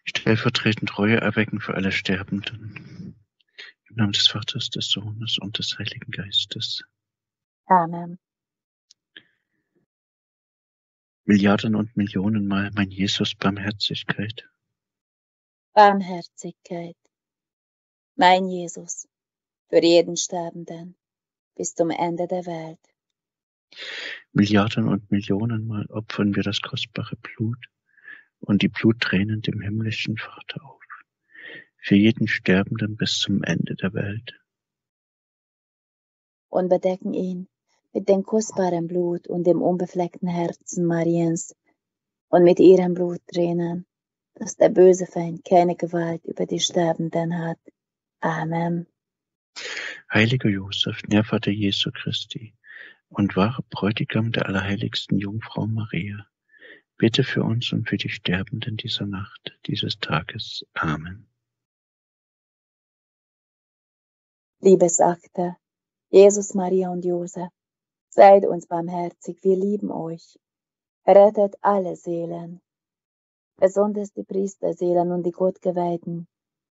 stellvertretend Reue erwecken für alle Sterbenden. Im Namen des Vaters, des Sohnes und des Heiligen Geistes. Amen. Milliarden und Millionenmal, mein Jesus, Barmherzigkeit. Barmherzigkeit. Mein Jesus, für jeden Sterbenden, bis zum Ende der Welt. Milliarden und Millionenmal opfern wir das kostbare Blut und die Bluttränen dem himmlischen Vater auf. Für jeden Sterbenden bis zum Ende der Welt. Und bedecken ihn mit dem kostbaren Blut und dem unbefleckten Herzen Mariens und mit ihren Bluttränen, dass der böse Feind keine Gewalt über die Sterbenden hat. Amen. Heiliger Josef, Nährvater Jesu Christi und wahrer Bräutigam der allerheiligsten Jungfrau Maria, bitte für uns und für die Sterbenden dieser Nacht, dieses Tages. Amen. Liebesakte, Jesus, Maria und Josef, seid uns barmherzig, wir lieben euch. Rettet alle Seelen, besonders die Priesterseelen und die Gottgeweihten.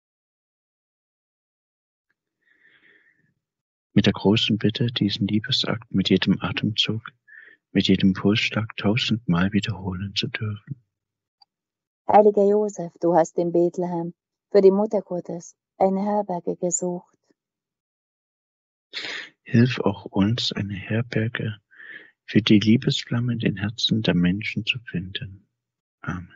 Mit der großen Bitte, diesen Liebesakt mit jedem Atemzug, mit jedem Pulsschlag 1000-mal wiederholen zu dürfen. Heiliger Josef, du hast in Bethlehem für die Mutter Gottes eine Herberge gesucht. Hilf auch uns, eine Herberge für die Liebesflamme in den Herzen der Menschen zu finden. Amen.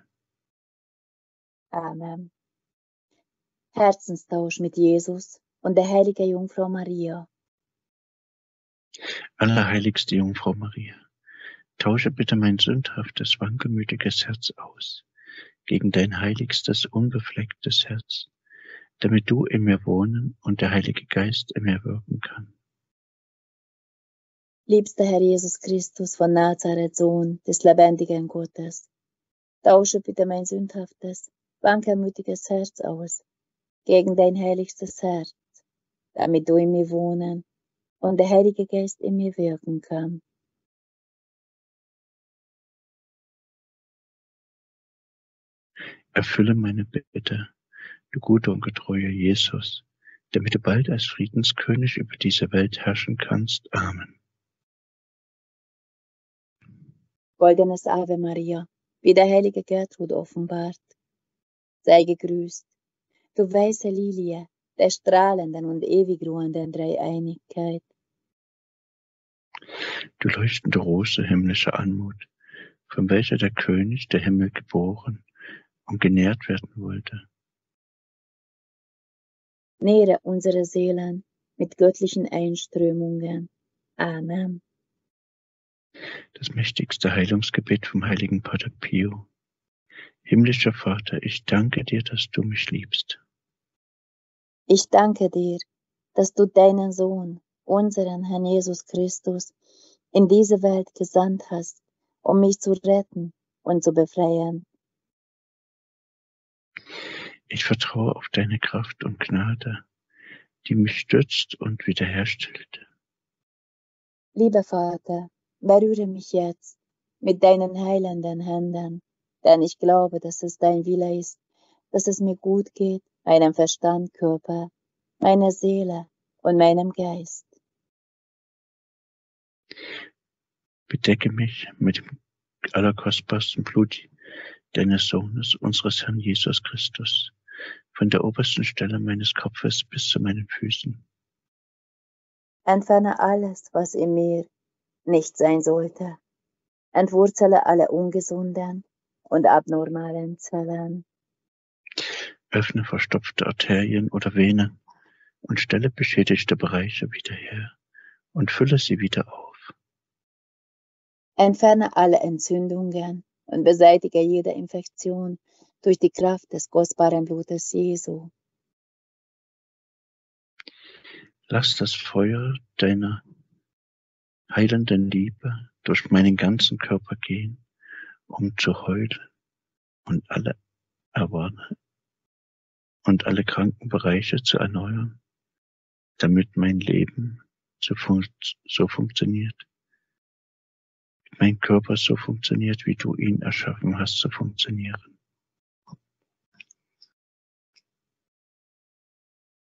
Amen. Herzenstausch mit Jesus und der heiligen Jungfrau Maria. Allerheiligste Jungfrau Maria, tausche bitte mein sündhaftes, wankelmütiges Herz aus gegen dein heiligstes, unbeflecktes Herz, damit du in mir wohnen und der Heilige Geist in mir wirken kann. Liebster Herr Jesus Christus von Nazareth, Sohn des lebendigen Gottes, tausche bitte mein sündhaftes, wankelmütiges Herz aus gegen dein heiligstes Herz, damit du in mir wohnen und der Heilige Geist in mir wirken kann. Erfülle meine Bitte, du guter und getreuer Jesus, damit du bald als Friedenskönig über diese Welt herrschen kannst. Amen. Goldenes Ave Maria, wie der heilige Gertrud offenbart. Sei gegrüßt, du weiße Lilie der strahlenden und ewig ruhenden Dreieinigkeit. Du leuchtende Rose himmlischer Anmut, von welcher der König der Himmel geboren und genährt werden wollte. Nähre unsere Seelen mit göttlichen Einströmungen. Amen. Das mächtigste Heilungsgebet vom heiligen Pater Pio. Himmlischer Vater, ich danke dir, dass du mich liebst. Ich danke dir, dass du deinen Sohn, unseren Herrn Jesus Christus, in diese Welt gesandt hast, um mich zu retten und zu befreien. Ich vertraue auf deine Kraft und Gnade, die mich stützt und wiederherstellt. Lieber Vater, berühre mich jetzt mit deinen heilenden Händen, denn ich glaube, dass es dein Wille ist, dass es mir gut geht, meinem Verstand, Körper, meiner Seele und meinem Geist. Bedecke mich mit dem allerkostbarsten Blut deines Sohnes, unseres Herrn Jesus Christus, von der obersten Stelle meines Kopfes bis zu meinen Füßen. Entferne alles, was in mir nicht sein sollte. Entwurzele alle ungesunden und abnormalen Zellen. Öffne verstopfte Arterien oder Venen und stelle beschädigte Bereiche wieder her und fülle sie wieder auf. Entferne alle Entzündungen und beseitige jede Infektion durch die Kraft des kostbaren Blutes Jesu. Lass das Feuer deiner heilenden Liebe durch meinen ganzen Körper gehen, um zu heulen und alle kranken Bereiche zu erneuern, damit mein Leben so funktioniert, mein Körper so funktioniert, wie du ihn erschaffen hast zu funktionieren.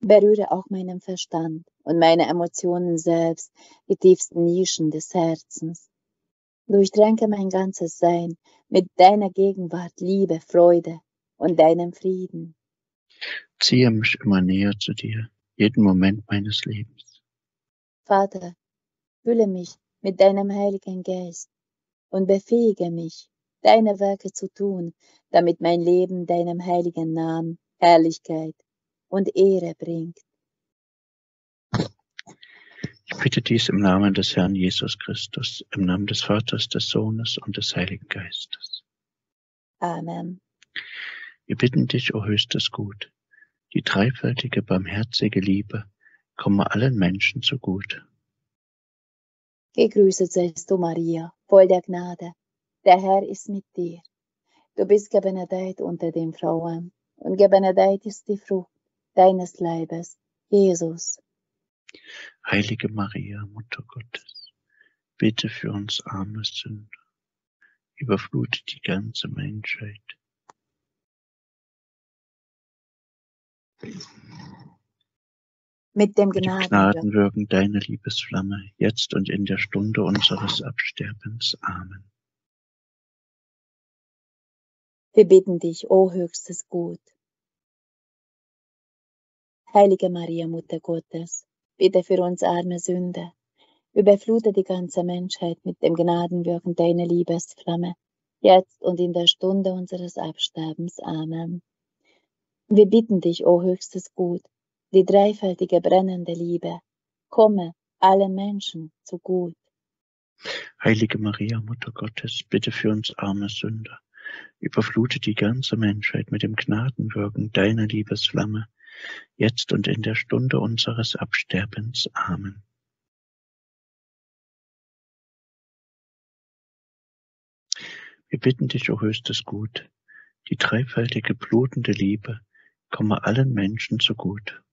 Berühre auch meinen Verstand und meine Emotionen selbst, die tiefsten Nischen des Herzens. Durchtränke mein ganzes Sein mit deiner Gegenwart, Liebe, Freude und deinem Frieden. Ziehe mich immer näher zu dir, jeden Moment meines Lebens. Vater, fülle mich mit deinem Heiligen Geist und befähige mich, deine Werke zu tun, damit mein Leben deinem heiligen Namen Herrlichkeit und Ehre bringt. Ich bitte dies im Namen des Herrn Jesus Christus, im Namen des Vaters, des Sohnes und des Heiligen Geistes. Amen. Wir bitten dich, o höchstes Gut, die dreifältige, barmherzige Liebe, komme allen Menschen zugut. Gegrüßet seist du, Maria, voll der Gnade. Der Herr ist mit dir. Du bist gebenedeit unter den Frauen, und gebenedeit ist die Frucht deines Leibes, Jesus. Heilige Maria, Mutter Gottes, bitte für uns arme Sünder, überflute die ganze Menschheit. Mit dem Mit dem Gnadenwirken deiner Liebesflamme, jetzt und in der Stunde unseres Absterbens. Amen. Wir bitten dich, o höchstes Gut. Heilige Maria, Mutter Gottes, bitte für uns arme Sünder, überflute die ganze Menschheit mit dem Gnadenwirken deiner Liebesflamme, jetzt und in der Stunde unseres Absterbens. Amen. Wir bitten dich, o höchstes Gut, die dreifältige brennende Liebe, komme allen Menschen zugut. Heilige Maria, Mutter Gottes, bitte für uns arme Sünder, überflute die ganze Menschheit mit dem Gnadenwirken deiner Liebesflamme, jetzt und in der Stunde unseres Absterbens. Amen. Wir bitten dich, o höchstes Gut, die dreifältige blutende Liebe, komme allen Menschen zugut.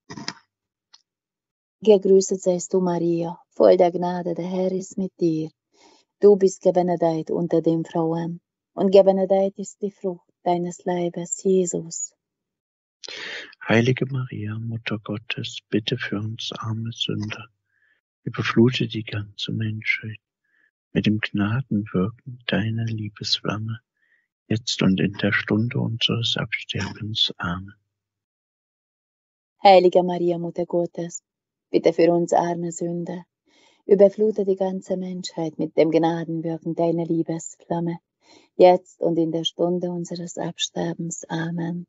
Gegrüßet seist du, Maria, voll der Gnade, der Herr ist mit dir. Du bist gebenedeit unter den Frauen, und gebenedeit ist die Frucht deines Leibes, Jesus. Heilige Maria, Mutter Gottes, bitte für uns arme Sünder, überflute die ganze Menschheit mit dem Gnadenwirken deiner Liebesflamme, jetzt und in der Stunde unseres Absterbens. Amen. Heilige Maria, Mutter Gottes, bitte für uns arme Sünder, überflute die ganze Menschheit mit dem Gnadenwirken deiner Liebesflamme, jetzt und in der Stunde unseres Absterbens. Amen.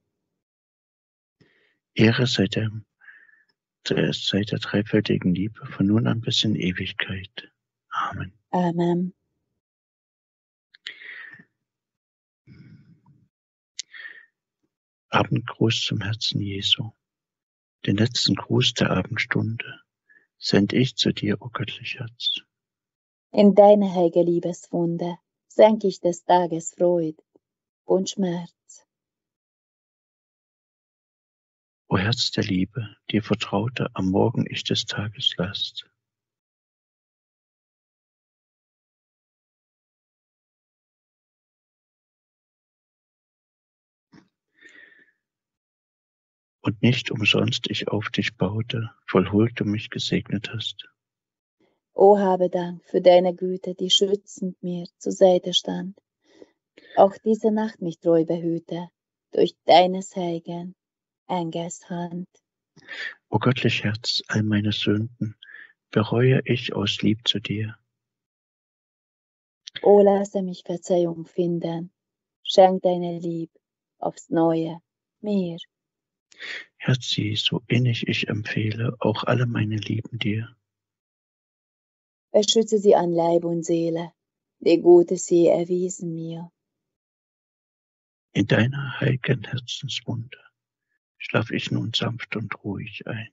Ehre sei der dreifältigen Liebe von nun an bis in Ewigkeit. Amen. Amen. Abendgruß zum Herzen Jesu. Den letzten Gruß der Abendstunde send ich zu dir, o göttlich Herz. In deine heilige Liebeswunde senk ich des Tages Freud und Schmerz. O Herz der Liebe, dir vertraute am Morgen ich des Tages Last. Und nicht umsonst ich auf dich baute, voll Huld du mich gesegnet hast. O habe Dank für deine Güte, die schützend mir zur Seite stand. Auch diese Nacht mich treu behüte, durch deines heiligen Engels Hand. O göttlich Herz, all meine Sünden bereue ich aus Lieb zu dir. O lasse mich Verzeihung finden, schenk deine Lieb aufs Neue mir. Herz Jesu, innig ich empfehle auch alle meine Lieben dir. Beschütze sie an Leib und Seele, die Gute sie erwiesen mir. In deiner heiligen Herzenswunde schlaf ich nun sanft und ruhig ein.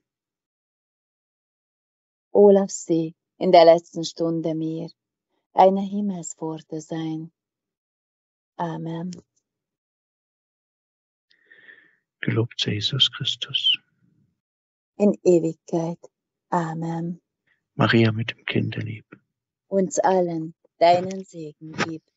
O lass sie in der letzten Stunde mir eine Himmelspforte sein. Amen. Gelobt sei Jesus Christus. In Ewigkeit. Amen. Maria mit dem Kinderlieb. Uns allen deinen Segen gib.